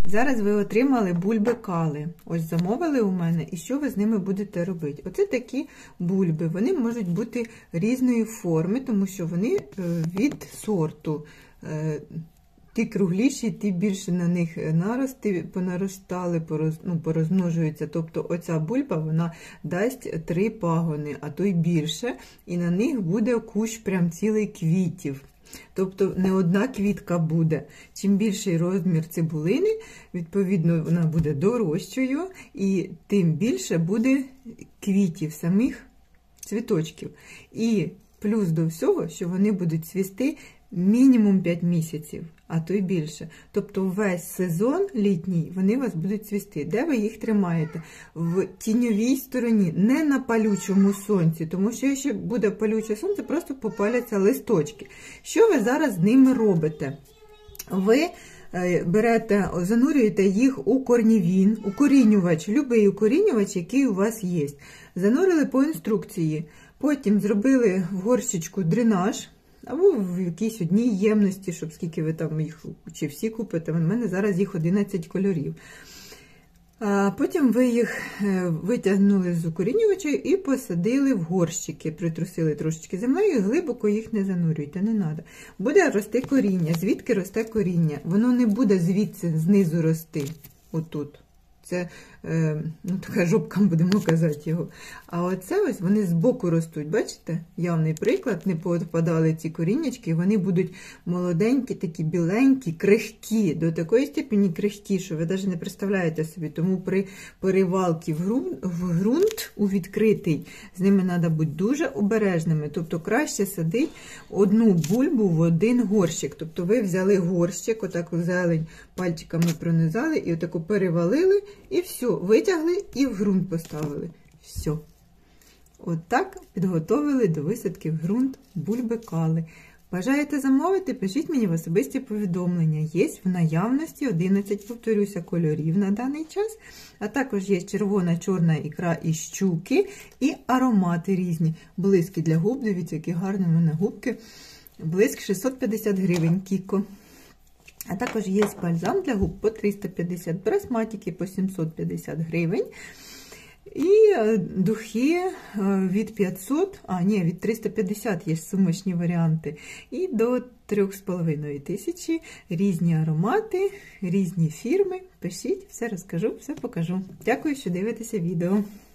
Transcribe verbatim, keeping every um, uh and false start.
Зараз ви отримали бульби кали. Ось замовили у мене, і що ви з ними будете робити? Оце такі бульби. Вони можуть бути різної форми, тому що вони від сорту. Ті кругліші, ті більше на них нарости понаростали, пороз, ну, порозмножуються. Тобто оця бульба, вона дасть три пагони, а то й більше. І на них буде кущ прям цілий квітів. Тобто не одна квітка буде. Чим більший розмір цибулини, відповідно, вона буде дорожчою, і тим більше буде квітів, самих цвіточків. І плюс до всього, що вони будуть цвісти мінімум п'ять місяців, а то й більше. Тобто весь сезон літній вони у вас будуть цвісти. Де ви їх тримаєте? В тіньовій стороні, не на палючому сонці, тому що якщо буде палюче сонце, просто попаляться листочки. Що ви зараз з ними робите? Ви берете, занурюєте їх у корнівін, укорінювач, любий укорінювач, який у вас є. Занурили по інструкції. Потім зробили в горщичку дренаж, або в якійсь одній ємності, щоб скільки ви там їх, чи всі купите. У мене зараз їх одинадцять кольорів. А потім ви їх витягнули з укорінювача і посадили в горщики, притрусили трошечки землею, і глибоко їх не занурюйте, не треба. Буде рости коріння. Звідки росте коріння? Воно не буде звідси знизу рости, отут. Це, е, ну, така жопка, будемо казати його. А оце ось вони збоку ростуть, бачите? Явний приклад, не попадали ці коріннячки, вони будуть молоденькі, такі біленькі, крихкі, до такої степені крихкі, що ви навіть не представляєте собі. Тому при перевалці в ґрунт, в ґрунт у відкритий, з ними треба бути дуже обережними. Тобто краще садити одну бульбу в один горщик. Тобто ви взяли горщик, отак зелень пальчиками пронизали і отаку перевалили, і все, витягли і в ґрунт поставили. Все. От так підготовили до висадки в ґрунт бульби кали. Бажаєте замовити? Пишіть мені в особисті повідомлення. Є в наявності одинадцять, повторюся, кольорів на даний час. А також є червона, чорна ікра і щуки, і аромати різні. Блиски для губ, дивіться, які гарні в мене губки. Блиск шістсот п'ятдесят гривень, Кіко. А також є бальзам для губ по триста п'ятдесят, прасматики по сімсот п'ятдесят гривень. І духи від п'ятсот, а ні, від триста п'ятдесят є сумочні варіанти. І до три з половиною тисячі різні аромати, різні фірми. Пишіть, все розкажу, все покажу. Дякую, що дивитеся відео.